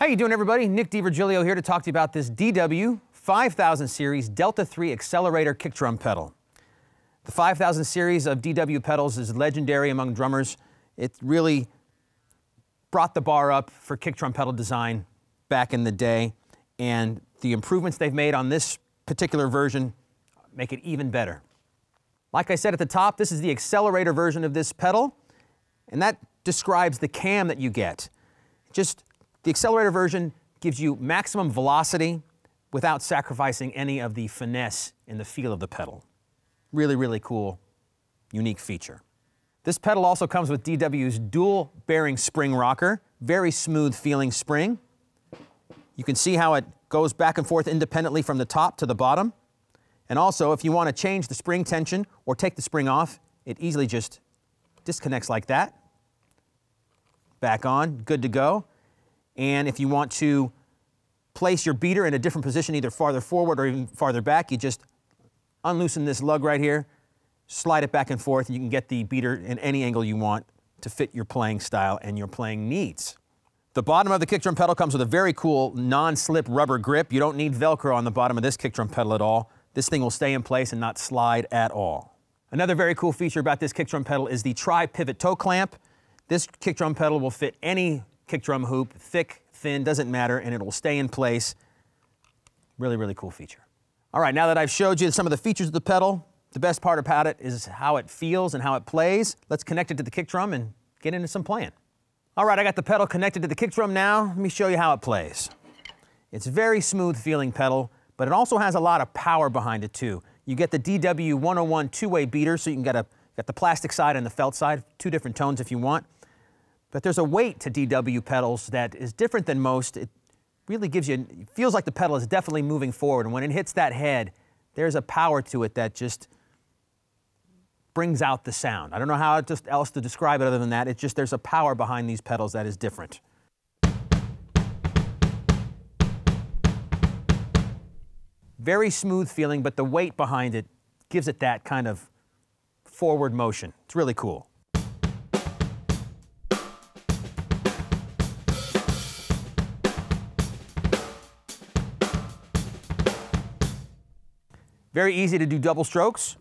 How you doing, everybody? Nick DiVirgilio here to talk to you about this DW 5000 series Delta III Accelerator kick drum pedal. The 5000 series of DW pedals is legendary among drummers. It really brought the bar up for kick drum pedal design back in the day, and the improvements they've made on this particular version make it even better. Like I said at the top, this is the accelerator version of this pedal, and that describes the cam that you get. The accelerator version gives you maximum velocity without sacrificing any of the finesse in the feel of the pedal. Really, really cool, unique feature. This pedal also comes with DW's dual bearing spring rocker, very smooth feeling spring. You can see how it goes back and forth independently from the top to the bottom. And also, if you want to change the spring tension or take the spring off, it easily just disconnects like that. Back on, good to go. And if you want to place your beater in a different position, either farther forward or even farther back, you just unloosen this lug right here, slide it back and forth, and you can get the beater in any angle you want to fit your playing style and your playing needs. The bottom of the kick drum pedal comes with a very cool non-slip rubber grip. You don't need Velcro on the bottom of this kick drum pedal at all. This thing will stay in place and not slide at all. Another very cool feature about this kick drum pedal is the tri-pivot toe clamp. This kick drum pedal will fit any kick drum hoop, thick, thin, doesn't matter, and it will stay in place. Really, really cool feature. All right, now that I've showed you some of the features of the pedal, the best part about it is how it feels and how it plays. Let's connect it to the kick drum and get into some playing. All right, I got the pedal connected to the kick drum now. Let me show you how it plays. It's a very smooth feeling pedal, but it also has a lot of power behind it too. You get the DW 101 two-way beater, so you can get the plastic side and the felt side, two different tones if you want. But there's a weight to DW pedals that is different than most. It really gives you, it feels like the pedal is definitely moving forward. And when it hits that head, there's a power to it that just brings out the sound. I don't know how else to describe it other than that. It's just there's a power behind these pedals that is different. Very smooth feeling, but the weight behind it gives it that kind of forward motion. It's really cool. Very easy to do double strokes.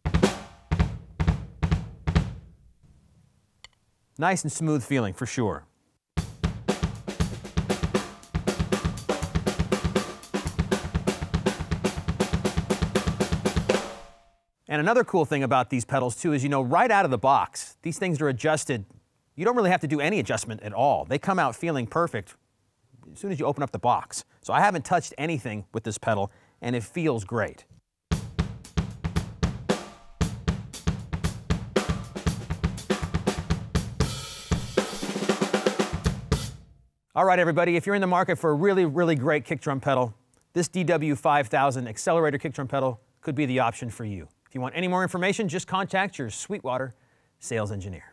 Nice and smooth feeling for sure. And another cool thing about these pedals too is, right out of the box, these things are adjusted. You don't really have to do any adjustment at all. They come out feeling perfect as soon as you open up the box. So I haven't touched anything with this pedal, and it feels great. All right, everybody, if you're in the market for a really, really great kick drum pedal, this DW 5000 Accelerator kick drum pedal could be the option for you. If you want any more information, just contact your Sweetwater sales engineer.